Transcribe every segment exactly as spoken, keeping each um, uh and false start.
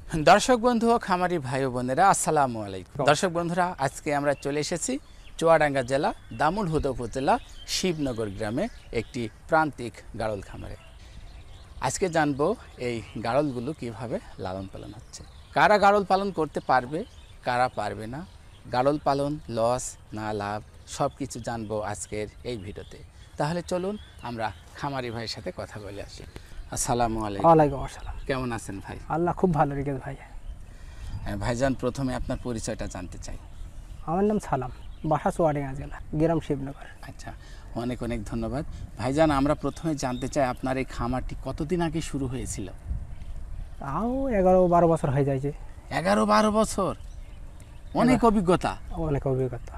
দর্শক বন্ধু ও খামারি ভাই ও বোনেরা আসসালামু আলাইকুম। দর্শক বন্ধুরা, আজকে আমরা চলে এসেছি চুয়াডাঙ্গা জেলা দামুড়হুদা উপজেলা শিবনগর গ্রামে একটি প্রান্তিক গাড়ল খামারে। আজকে জানবো এই গাড়লগুলো কিভাবে লালন পালন হচ্ছে, কারা গাড়ল পালন করতে পারবে, কারা পারবে না, গাড়ল পালন লস না লাভ সব কিছু জানবো আজকের এই ভিডিওতে। তাহলে চলুন আমরা খামারি ভাইয়ের সাথে কথা বলে আসি। আসসালামু আলাইকুম। ওয়ালাইকুম আসসালাম। কেমন আছেন ভাই? আল্লাহ খুব ভালো রেখেছে ভাই। হ্যাঁ ভাইজান, প্রথমে আপনার পরিচয়টা জানতে চাই। আমার নাম সালাম, বাসা চুয়াডাঙ্গা জেলা, গ্রাম শিবনগর। আচ্ছা, অনেক অনেক ধন্যবাদ ভাইজান। আমরা প্রথমে জানতে চাই আপনার এই খামারটি কতদিন আগে শুরু হয়েছিল? তাও এগারো বারো বছর হয়ে যাচ্ছে। এগারো বারো বছর, অনেক অভিজ্ঞতা। অনেক অভিজ্ঞতা।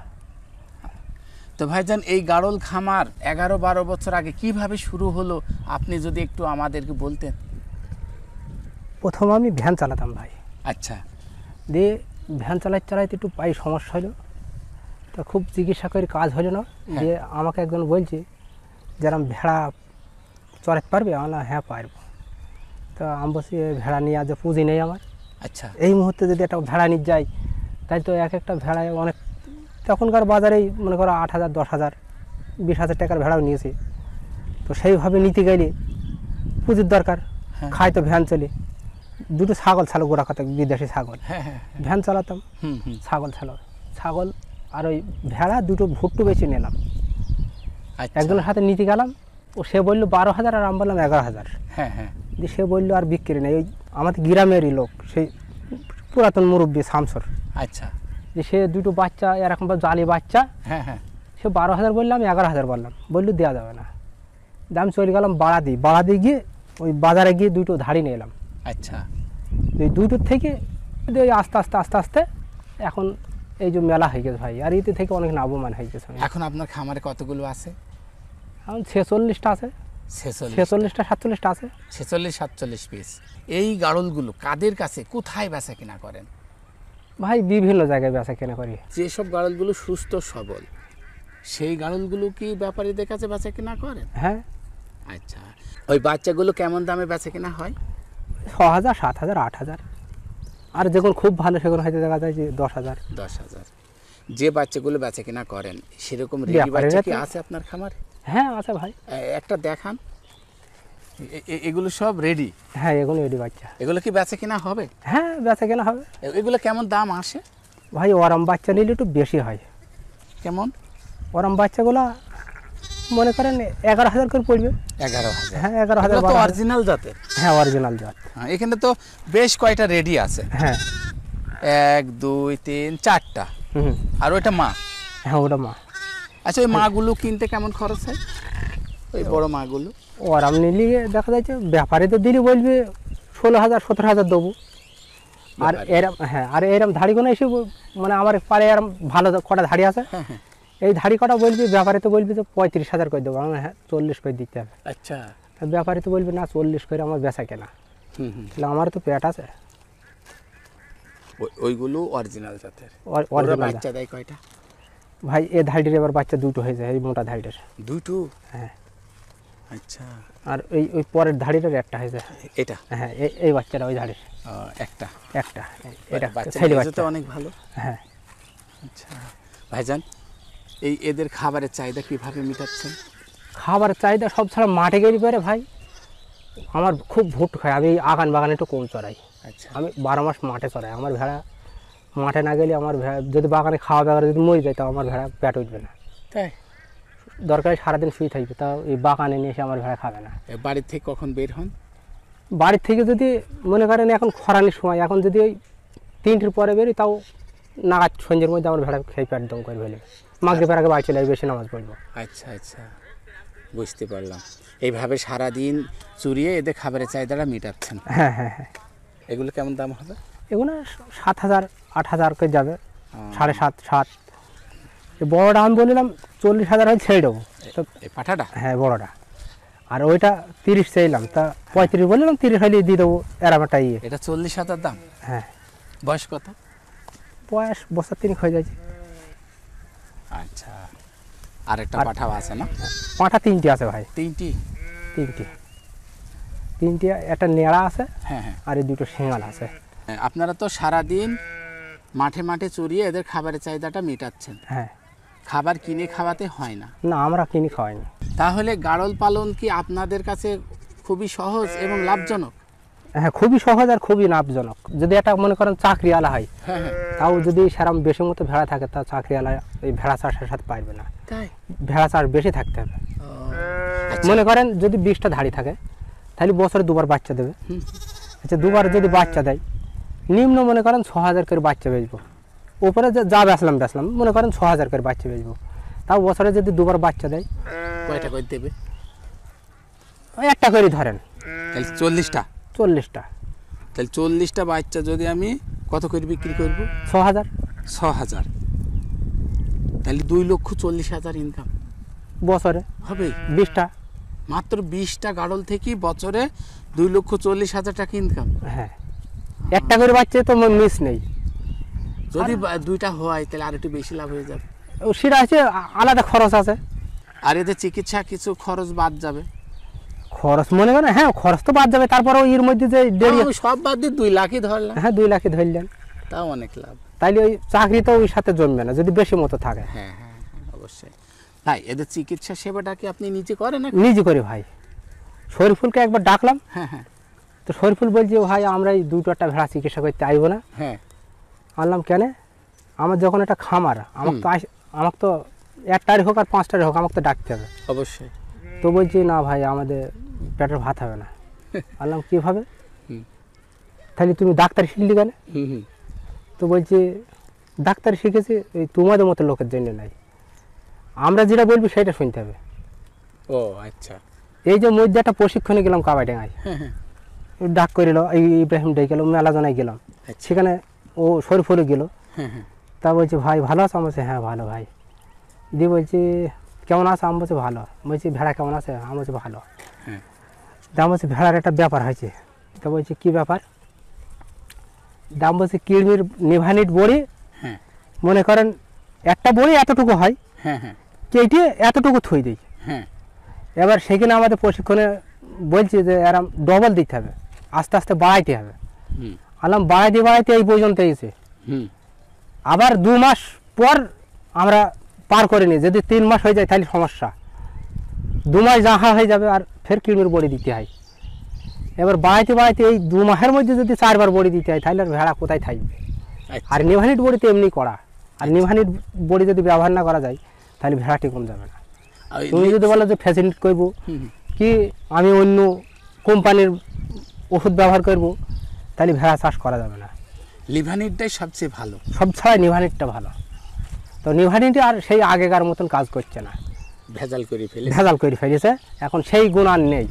তো ভাইজান, এই গাড়ল খামার এগারো বারো বছর আগে কিভাবে শুরু হলো আপনি যদি একটু আমাদেরকে বলতেন। প্রথম আমি ভ্যান চালাতাম ভাই। আচ্ছা। দিয়ে ভ্যান চালাইতে চালাইতে একটু পায়ে সমস্যা হলো, তা খুব চিকিৎসা করে কাজ হলো না। দিয়ে আমাকে একজন বলছে যেরকম ভেড়া চড়াতে পারবে? আমার না, হ্যাঁ পারবো। তা আমি বলছি ভেড়া নিয়ে আজ পুঁজি নেই আমার। আচ্ছা। এই মুহূর্তে যদি একটা ভেড়া নিয়ে যাই, তাই তো এক একটা ভেড়ায় অনেক, তখনকার বাজারেই মনে করো আট হাজার দশ হাজার বিশ হাজার টাকার ভেড়াও নিয়েছে। তো সেইভাবে নিতে গেলে পুঁজির দরকার। খাই তো ভ্যান চলে। দুটো ছাগল ছালো, গোড়া কথা বিদেশি ছাগল। ভ্যান চালাতাম, ছাগল ছালো, ছাগল আর ওই ভেড়া দুটো ভুট্টু বেশি নিলাম। একজনের হাতে নিতে গেলাম, ও সে বললো বারো হাজার আর আমি বললাম এগারো হাজার। হ্যাঁ হ্যাঁ দিয়ে সে বললো আর বিক্রি নেই। ওই আমাদের গ্রামেরই লোক, সেই পুরাতন মুরব্বী শামসর। আচ্ছা। যে সে দুটো বাচ্চা এরকম জালি বাচ্চা, হ্যাঁ হ্যাঁ সে বারো হাজার বললাম, এগারো হাজার বললাম, বললো দেওয়া যাবে না। দাম চলে গেলাম বাড়া দিই, বাড়া দিয়ে গিয়ে ওই বাজারে গিয়ে দুটো ধাড়ি নিয়ে এলাম। আচ্ছা। ওই দুটোর থেকে ওই আস্তে আস্তে আস্তে আস্তে এখন এই যে মেলা হয়ে গেছে ভাই, আর এতে থেকে অনেক লাভবান হয়ে গেছে। এখন আপনার খামারে কতগুলো আছে? এখন ছেচল্লিশটা আছে, ছেচল্লিশটা সাতচল্লিশটা আছে। ছেচল্লিশ সাতচল্লিশ পিস। এই গাড়লগুলো কাদের কাছে কোথায় বেচা কিনা করেন? ভাই বিভিন্ন জায়গায় বেচা কেনা করি। যেসব গাড়লগুলো সুস্থ সবল সেই গাড়লগুলো কি ব্যাপারীদের কাছে বেচা কিনা করেন? হ্যাঁ। আচ্ছা, ওই বাচ্চাগুলো কেমন দামে বেচা কিনা হয়? ছ হাজার সাত হাজার আট হাজার, আর যখন খুব ভালো সেগুলো হয়তো দেখা যায় যে দশ হাজার দশ হাজার। যে বাচ্চাগুলো বেচা কিনা করেন সেরকম রেডি বাচ্চা কি আছে আপনার খামারে? হ্যাঁ আছে ভাই। একটা দেখান। এগুলো সব রেডি? হ্যাঁ এগুলো রেডি বাচ্চা। এগুলো কি বেচা কিনা হবে? হ্যাঁ বেচা কেনা হবে। এগুলো কেমন দাম আসে? ভাই ওরম বাচ্চা নিলে একটু বেশি হয়। কেমন? ওরম বাচ্চাগুলো মনে করেন এগারো হাজার করে পড়বে। এগারো হাজার? হ্যাঁ এগারো হাজার। অরিজিনাল জাতের? হ্যাঁ অরিজিনাল জাত। এখানে তো বেশ কয়টা রেডি আছে। হ্যাঁ এক দুই তিন চারটা। হুম। আর ওইটা মা? হ্যাঁ ওটা মা। আচ্ছা, ওই মাগুলো কিনতে কেমন খরচ হয়? ওই বড় মাগুলো ওরম নিলে দেখা যাচ্ছে ব্যাপারে তো দিলি বলবে ষোলো হাজার সতেরো হাজার দেবো। আর এরম হ্যাঁ আর এরম ধাড়িগুলো এসে মানে আমার পাড়ে এরম ভালো কটা ধাড়ি আছে, এই ধাড়ি কটা বলবি ব্যাপারে তো বলবি তো পঁয়ত্রিশ হাজার করে দেবো। আমার হ্যাঁ চল্লিশ করে দিতে হবে। আচ্ছা। ব্যাপারে তো বলবি না চল্লিশ করে আমার বেচা কেনা। তাহলে আমার তো পেট আছে। ওইগুলো অরিজিনাল জাতের? বাচ্চা দেয় কয়টা ভাই? এ ধাড়ির এবার বাচ্চা দুটো হয়ে যায়, এই মোটা ধাড়িটার দুটো। হ্যাঁ। আচ্ছা। আর ওই ওই পরের ধাড়িটার একটা হয়ে যায়। এটা? হ্যাঁ এই বাচ্চাটা ওই ধাড়ির একটা একটা এটা ছেলে বাচ্চা, অনেক ভালো। হ্যাঁ। আচ্ছা ভাইজান, এই এদের খাবারের চাহিদা কিভাবে মেটাচ্ছেন? খাবারের চাহিদা সব ছাড়া মাঠে গেলে পরে ভাই আমার খুব ভুট খায়। আমি আগান বাগানে একটু কম চড়াই। আচ্ছা। আমি বারো মাস মাঠে চড়াই। আমার ভেড়া মাঠে না গেলে আমার ভেড়া যদি বাগানে খাওয়া দাওয়া যদি মরে যায় তাও আমার ভেড়া পেট উঠবে না। তাই দরকারে সারাদিন শুয়ে থাকবে, তাও এই বাগানে নিয়ে এসে আমার ভেড়া খাবে না। বাড়ির থেকে কখন বের হন? বাড়ির থেকে যদি মনে করেন এখন খরানির সময়, এখন যদি ওই তিনটির পরে বেরোই তাও নাগাদ সন্ধ্যের মধ্যে আমার ভেড়া খেয়ে পেট দম করে ফেলে। মাগরিবের আগে বাড়ি চলে আসবে, বেশি নামাজ পড়বো। আচ্ছা আচ্ছা, বুঝতে পারলাম। এইভাবে সারাদিন চুরিয়ে এদের খাবারের চাহিদাটা মেটাচ্ছেন? হ্যাঁ হ্যাঁ হ্যাঁ। এগুলো কেমন দাম হবে? এগুলো সাত হাজার আট হাজার করে যাবে, সাড়ে সাত সাত। বড়োটা আমি বললাম চল্লিশ হাজার হয় ছেড়ে দেবো। পাঠাটা? হ্যাঁ বড়োটা। আর ওইটা তিরিশ চাইলাম, তা পঁয়ত্রিশ বললাম, তিরিশ হলে দিয়ে দেবো এরামাটা ইয়ে। এটা চল্লিশ হাজার দাম? হ্যাঁ। বয়স কত? বয়স বছর তিন হয়ে যাচ্ছে। আচ্ছা। আর একটা পাঠাও আছে না? পাঠা তিনটি আছে ভাই। তিনটি? তিনটি তিনটি একটা নেড়া আছে। হ্যাঁ হ্যাঁ। আর এই দুটো শিঙাল আছে। আপনারা তো সারাদিন মাঠে মাঠে চড়িয়ে এদের খাবারের চাহিদাটা মেটাচ্ছেন, হ্যাঁ। খাবার কিনে খাওয়াতে হয় না। না, আমরা কিনে খাওয়াই না। তাহলে গাড়ল পালন কি আপনাদের কাছে খুবই সহজ এবং লাভজনক? হ্যাঁ, খুবই সহজ আর খুবই লাভজনক। যদি এটা মনে করেন চাকরিওয়ালা হয়, হ্যাঁ হ্যাঁ। তাও যদি সেরকম বেশি মতো ভেড়া থাকে, তা চাকরিওয়ালা এই ভেড়া চাষের সাথে পারবে না। তাই? ভেড়া চাষ বেশি থাকতে হবে। ও, আচ্ছা। মনে করেন যদি বিশটা ধাড়ি থাকে, তাহলে বছরে দুবার বাচ্চা দেবে। হুম। আচ্ছা, দুবার যদি বাচ্চা দেয়, নিম্ন মনে করেন ছ হাজার করে বাচ্চা বেচবো। উপরে যে যা বেচলাম বেচলাম মনে করেন ছ হাজার করে বাচ্চা বেচবো। তাও বছরে যদি দুবার বাচ্চা দেয়, কয়টা করে দেবে? ওই একটা করে ধরেন, তাহলে চল্লিশটা। চল্লিশটা। তাহলে চল্লিশটা বাচ্চা যদি আমি কত করে বিক্রি করব? ছ হাজার। ছ হাজার। তাহলে দুই লক্ষ চল্লিশ হাজার ইনকাম বছরে হবে। বিশটা, মাত্র বিশটা গাড়ল থেকে বছরে দুই লক্ষ চল্লিশ হাজার টাকা ইনকাম। হ্যাঁ। একটা করে বাচ্চা তো মিস নেই। যদি বা- দুইটা হয় তাহলে আর একটু বেশি লাভ হয়ে যাবে। ও সেটা আছে, আলাদা খরচ আছে। আর এদের চিকিৎসা কিছু খরচ বাদ যাবে। খরচ মনে করেন, হ্যাঁ খরচ তো বাদ যাবে, তারপরেও এর মধ্যে যে ডেরি, আমি সব বাদ দিয়ে দুই লাখই ধরলাম, হ্যাঁ দুই লাখে ধরলেন, তাও অনেক লাভ। তাইলে ওই চাকরি তো ওই সাথে জমবে না যদি বেশি মতো থাকে। হ্যাঁ হ্যাঁ হ্যাঁ, অবশ্যই। ভাই এদের চিকিৎসা সেবাটা কি আপনি নিজে করেন? নিজে করি ভাই। শরীফুলকে একবার ডাকলাম, হ্যাঁ হ্যাঁ তো শরীফুল বলছে ভাই আমরা এই দুটো একটা ভেড়া চিকিৎসা করতে আইব না। হ্যাঁ। আনলাম কেন, আমার যখন একটা খামার, আমাকে তো আস- আমাকে তো একটারই হোক আর পাঁচটারই হোক আমাকে তো ডাকতে হবে। অবশ্যই। তো বলছি না ভাই আমাদের পেটের ভাত হবে না। আনলাম কীভাবে, হুম। তাহলে তুমি ডাক্তার শিখলি কেন? হুম হুম। তো বলছি ডাক্তার শিখেছি এই তোমাদের মতো লোকের জন্য নাই, আমরা যেটা বলবি সেটা শুনতে হবে। ও আচ্ছা। এই যে মধ্যে একটা প্রশিক্ষণে গেলাম কাবাডাঙ্গায়, হ্যাঁ হ্যাঁ। ডাক করিল, এই ইব্রাহিম ডে গেল, মেলা জানাই গেলাম, আচ্ছা। সেখানে ও শরীফুলে গেল। হ্যাঁ হ্যাঁ। তা বলছে ভাই ভালো আছো? আমি বলছি হ্যাঁ ভালো ভাই। দিয়ে বলছি কেমন আছে? আমি বলছি ভালো। বলছি ভেড়া কেমন আছে? আমি বলছি ভালো। হ্যাঁ। দাম বলছি ভেড়ার একটা ব্যাপার হয়েছে। তা বলছি কী ব্যাপার? দাম বলছি কিডনির নিভানিট বড়ি, হ্যাঁ মনে করেন একটা বড়ি এতটুকু হয়, হ্যাঁ হ্যাঁ কেটে এতটুকু থই দিই। হ্যাঁ। এবার সেখানে আমাদের প্রশিক্ষণে বলছি যে এরম ডবল দিতে হবে, আস্তে আস্তে বাড়াইতে হবে। হুম আলাম বাড়াইতে বাড়াইতে এই পর্যন্ত এসে হুম। আবার দু মাস পর আমরা পার করে নিই। যদি তিন মাস হয়ে যায় তাহলে সমস্যা, দু মাস যাহা হয়ে যাবে আর ফের কিডনির বড়ি দিতে হয়। এবার বাড়াইতে বাড়াইতে এই দু মাসের মধ্যে যদি চারবার বড়ি দিতে হয় তাহলে আর ভেড়া কোথায় থাকবে? আচ্ছা। আর নিভানিট বড়ি তো এমনি করা, আর নিভানিট বড়ি যদি ব্যবহার না করা যায় তাহলে ভেড়াটি কম যাবে না। আর ওই তুমি যদি বলো যে ফ্যাসিলিটি করবো হুম হুম। কি আমি অন্য কোম্পানির ওষুধ ব্যবহার করব, তাহলে ভেড়া চাষ করা যাবে না। লিভানিটটাই সবচেয়ে ভালো। সব ছাড়াই নিভানিটটা ভালো। তো নিভানিটে আর সেই আগেকার মতন কাজ করছে না, ভেজাল করে ফেলে। ভেজাল করে ফেলেছে, এখন সেই গুণ আর নেই।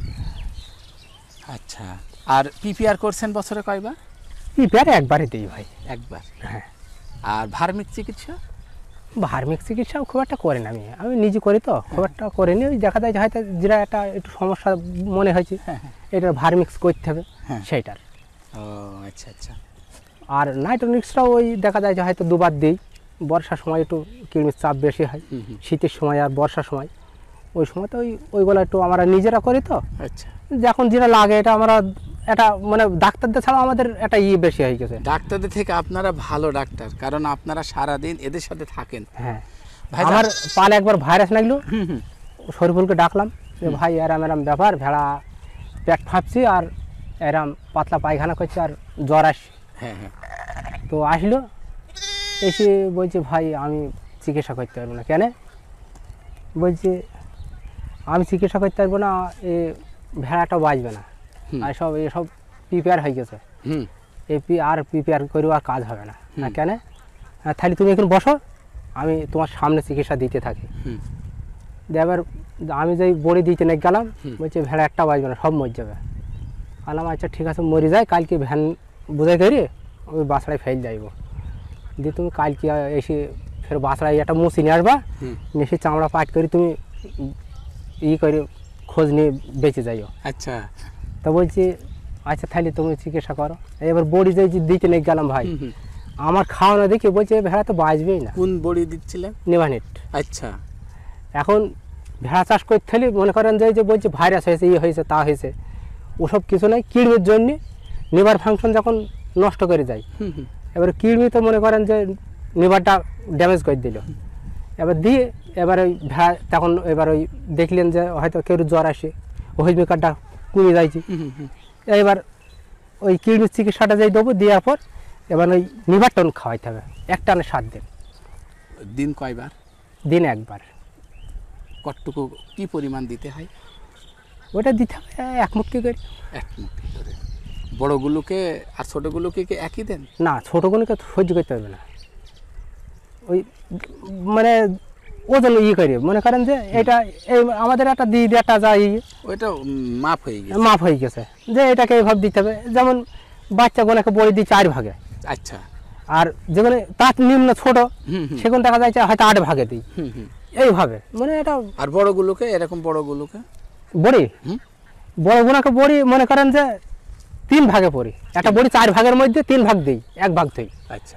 আচ্ছা। আর পিপিআর করছেন বছরে কয়বার? পিপিআর একবারই দিই ভাই। একবার। হ্যাঁ। আর ভার্মিক চিকিৎসা? ভার্মিক চিকিৎসাও খুব একটা করি না, আমি আমি নিজে করি তো খুব একটা করিনি। ওই দেখা যায় যে হয়তো যেটা একটা একটু সমস্যা মনে হয়েছে হ্যাঁ হ্যাঁ। এটা ভার্মিক্স করতে হবে, হ্যাঁ। সেইটার। ও আচ্ছা আচ্ছা। আর নাইট্রোনিক্সটাও ওই দেখা যায় যে হয়তো দুবার দিই। বর্ষার সময় একটু কৃমির চাপ বেশি হয়, হুম হুম। শীতের সময় আর বর্ষার সময় ওই সময় তো ওই ওইগুলো একটু আমরা নিজেরা করি তো। আচ্ছা। যখন যেটা লাগে এটা আমরা এটা মানে ডাক্তারদের ছাড়াও আমাদের একটা ইয়ে বেশি হয়ে গেছে। ডাক্তারদের থেকে আপনারা ভালো ডাক্তার, কারণ আপনারা সারাদিন এদের সাথে থাকেন। হ্যাঁ। ভাই আমার পালে একবার ভাইরাস লাগলো, হুম হুম। শরীফুলকে ডাকলাম যে ভাই এরাম এরাম ব্যাপার, ভেড়া পেট ফাঁপছি আর এরাম পাতলা পায়খানা করছে আর জ্বর আসছে। হ্যাঁ হ্যাঁ। তো আসলো, এসে বলছে ভাই আমি চিকিৎসা করতে পারবো না। কেন? বলছে আমি চিকিৎসা করতে পারবো না, এ ভেড়াটাও বাঁচবে না, হুম। আর সব এসব প্রিপেয়ার হয়ে গেছে, হুম। এই পি আর প্রিপেয়ার করেও আর কাজ হবে না। না কেন? হ্যাঁ, তাহলে তুমি এখন বসো, আমি তোমার সামনে চিকিৎসা দিতে থাকি। হুম। দিয়ে এবার আমি যেই বড়ি দিতে নেই গেলাম, হুম। বলছে ভেড়া একটা বাঁচবে না, সব মরে যাবে। বললাম আচ্ছা ঠিক আছে, মরে যায়, কালকে ভ্যান বোঝাই করি ওই বাসড়ায় ফেল যাইব। দিয়ে তুমি কালকে এসে ফের বাসড়ায় একটা মুসি নিয়ে আসবা, হুম। নিয়ে চামড়া পাট করে তুমি ই করে খোঁজ নিয়ে বেঁচে যাইও। আচ্ছা। তো বলছি আচ্ছা তাহলে তুমি চিকিৎসা করো। এবার বড়ি যে দিতে নেই গেলাম ভাই, হুম হুম। আমার খাওয়ানো দেখে বলছে ভেড়া তো বাঁচবেই না, কোন বড়ি দিচ্ছিলেন? নিভানিট। আচ্ছা। এখন ভেড়া চাষ করতে হলে মনে করেন যে এই যে বলছে ভাইরাস হয়েছে, ইয়ে হয়েছে, তা হয়েছে, ওসব কিছু নাই। কিডনির জন্যে লিভার ফাংশন যখন নষ্ট করে যায়। হুম হুম এবার কৃমি তো মনে করেন যে লিভারটা ড্যামেজ করে দিল। এবার দিয়ে এবার ওই ভেড়া তখন এবার ওই দেখলেন যে হয়তো কেউ জ্বর আসে, ওই মেকারটা কমে যাইছে। হুম হুম হুম। এবার ওই কৃমির চিকিৎসাটা যাই দেবো, দেওয়ার পর এবার ওই লিভার টন খাওয়াইতে হবে এক টানে সাত দিন, দিন কয়বার? দিন একবার। কতটুকু কি পরিমাণ দিতে হয়? ওটা দিতে হবে এক মুঠি করে। এক মুঠি করে। বড়গুলোকে আর ছোটগুলোকে কি একই দেন? না, ছোটোগুলোকে সহ্য করতে হবে না, ওই মানে ওজন ই করে মনে করেন যে এটা এই আমাদের একটা দিয়ে একটা যায় ওইটা মাপ হয়ে গেছে, মাপ হয়ে গেছে যে এটাকে এইভাবে দিতে হবে। যেমন বাচ্চাগুলোকে বড়ি দিই চার ভাগে, আচ্ছা, আর যেখানে তার নিম্ন ছোট হুম হুম সেখানে দেখা যাচ্ছে হয়তো আট ভাগে দিই, হুম হুম। এইভাবে মানে এটা। আর বড়গুলোকে এরকম বড়গুলোকে বড়ি হুম বড়গুলোকে বড়ি মনে করেন যে তিন ভাগে পড়ি, একটা বড়ি চার ভাগের মধ্যে তিন ভাগ দিই, এক ভাগ দিই। আচ্ছা।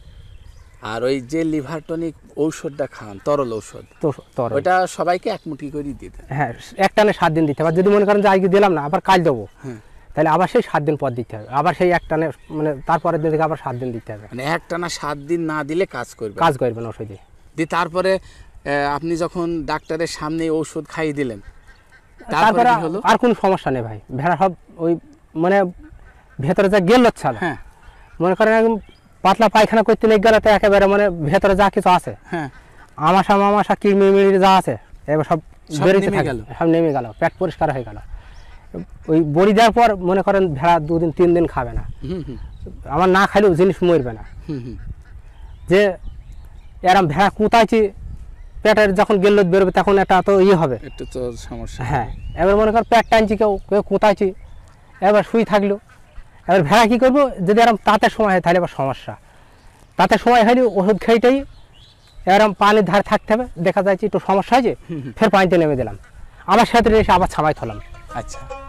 আর ওই যে লিভার টনিক ঔষধটা খান, তরল ঔষধ, তো তোর ওইটা সবাইকে এক মুঠি করে দিতে? হ্যাঁ, এক টানে সাত দিন দিতে হবে। যদি মনে করেন যে আজকে দিলাম না, আবার কাল দেবো, হ্যাঁ, তাহলে আবার সেই সাত দিন পর দিতে হবে, আবার সেই এক টানে মানে তারপরের দিন থেকে আবার সাত দিন দিতে হবে। মানে একটানা সাত দিন না দিলে কাজ করবে, কাজ করবেন ওষুধে দিয়ে তারপরে আহ, আপনি যখন ডাক্তারের সামনে ঔষধ খাইয়ে দিলেন, তারপরে তারপরে কি হলো? আর কোনো সমস্যা নেই ভাই। ভেড়া সব ওই মানে ভেতরে যা গেল ছাড়া, হ্যাঁ মনে করেন একদম পাতলা পায়খানা করতে নেই গেলে তো একেবারে মানে ভেতরে যা কিছু আছে হ্যাঁ, আমাশা মামাশা কিরমি মিড়ি যা আছে এবার সব সব বেরোতে নেমে থাকে, গেল। সব নেমে গেল, পেট পরিষ্কার হয়ে গেল। ওই বড়ি দেওয়ার পর মনে করেন ভেড়া দুদিন তিন দিন খাবে না, হুম হুম আমার না খাইলেও জিনিস মরবে না। হুম হুম। যে এরম ভেড়া কুতাইছি পেটের যখন গেল্লত বেরোবে তখন একটা তো ইয়ে হবে, একটু তো সমস্যা। হ্যাঁ। এবার মনে কর পেট টানছি, কেউ কেউ কুতাইছি, এবার শুই থাকলো। এবার ভেড়া কী করবো, যদি এরম তাঁতের সময় হয় তাহলে এবার সমস্যা। তাঁতের সময় হয়নি ওষুধ খেয়েটাই এরম পানির ধারে থাকতে হবে, দেখা যাচ্ছে একটু সমস্যা হয়েছে, ফের পানিতে নেমে দিলাম, আবার সাথে এসে আবার ছামাই থলাম। আচ্ছা।